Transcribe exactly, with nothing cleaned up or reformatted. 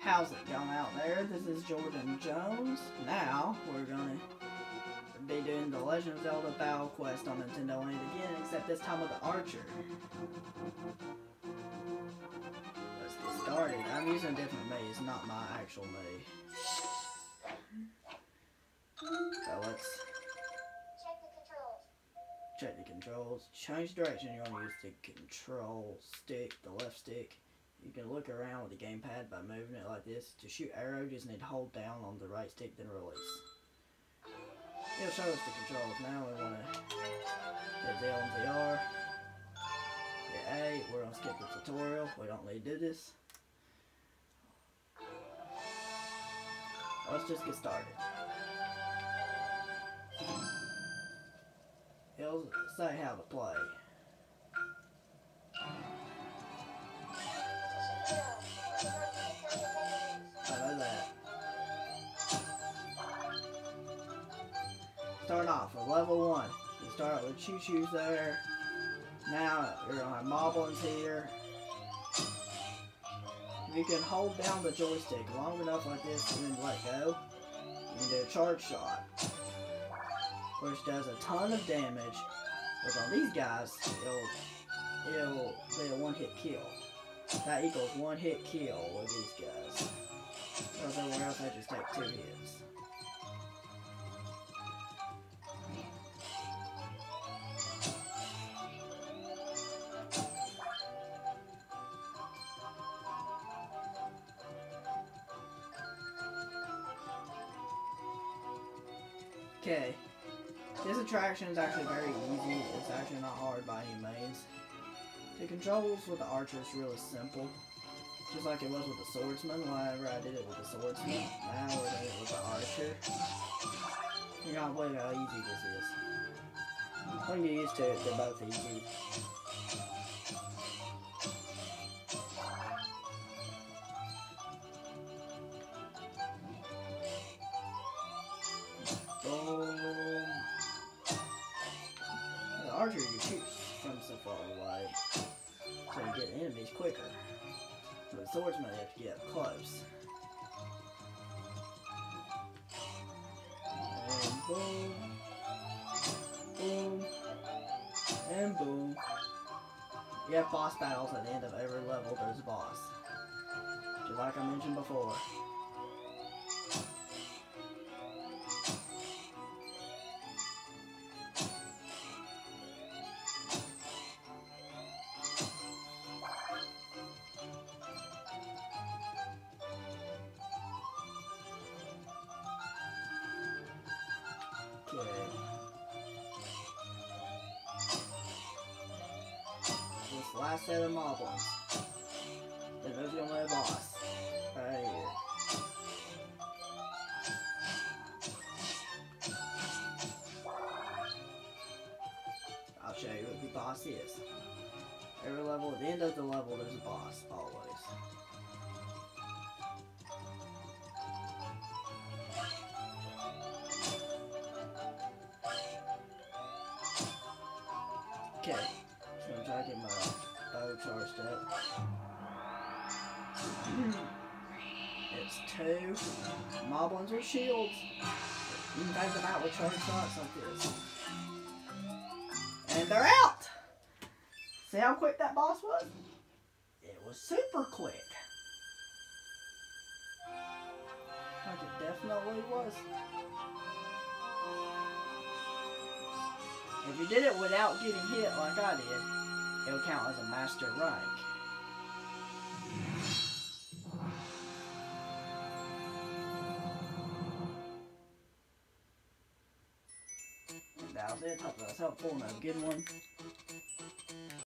How's it going out there? This is Jordan Jones. Now, we're gonna be doing the Legend of Zelda Battle Quest on Nintendo Land again, except this time with the Archer. Let's get started. I'm using a different Mii, it's not my actual Mii. So let's Check the controls. check the controls. Change direction, you're gonna use the control stick, the left stick. You can look around with the gamepad by moving it like this. To shoot arrow, just need to hold down on the right stick, then release. It'll show us the controls. Now we want to hit Z L and V R. Hit A. We're going to skip the tutorial. We don't need to do this. Let's just get started. It'll say how to play. I know that. Start off with level one. You start with Choo Choo's there. Now you're gonna have Moblins here. If you can hold down the joystick long enough like this and then let go, you can do a charge shot, which does a ton of damage. But on these guys, it'll it'll be a one-hit kill. That equals one hit kill with these guys. Because everywhere else I just take two hits. Okay. This attraction is actually very easy. It's actually not hard by any means. The controls with the Archer is really simple. Just like it was with the Swordsman whenever I did it with the Swordsman. Now we're doing it with the Archer. You're not believe how easy this is. When you're used to it, they're both easy. Boom. The Archer you shoot from so far away, so you get enemies quicker. So the Swordsman you have to get up close. And boom, boom, and boom. You have boss battles at the end of every level. There's a boss, just like I mentioned before. Okay. This last set of Moblins. Then there's gonna be a boss. Right here. I'll show you what the boss is. Every level, at the end of the level, there's a boss, always. Okay, so I'm trying to get my bow charged up. It's two Moblins with shields. You can take them out with charge shots like this. And they're out! See how quick that boss was? It was super quick. Like it definitely was. If you did it without getting hit like I did, it'll count as a master rank. And that was it. Hope that was helpful and a good one.